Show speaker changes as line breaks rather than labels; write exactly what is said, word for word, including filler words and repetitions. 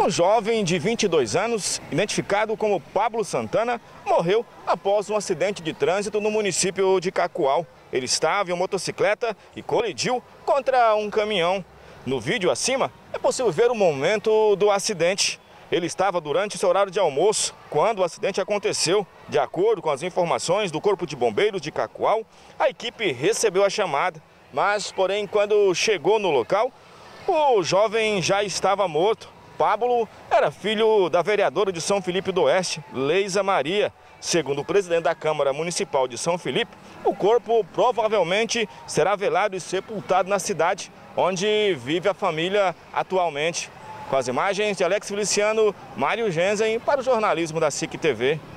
Um jovem de vinte e dois anos, identificado como Pablo Santana, morreu após um acidente de trânsito no município de Cacoal. Ele estava em uma motocicleta e colidiu contra um caminhão. No vídeo acima, é possível ver o momento do acidente. Ele estava durante seu horário de almoço quando o acidente aconteceu. De acordo com as informações do Corpo de Bombeiros de Cacoal, a equipe recebeu a chamada. Mas, porém, quando chegou no local, o jovem já estava morto. Pablo era filho da vereadora de São Felipe do Oeste, Leisa Maria. Segundo o presidente da Câmara Municipal de São Felipe, o corpo provavelmente será velado e sepultado na cidade, onde vive a família atualmente. Com as imagens de Alex Feliciano, Mário Genzen para o jornalismo da S I C T V.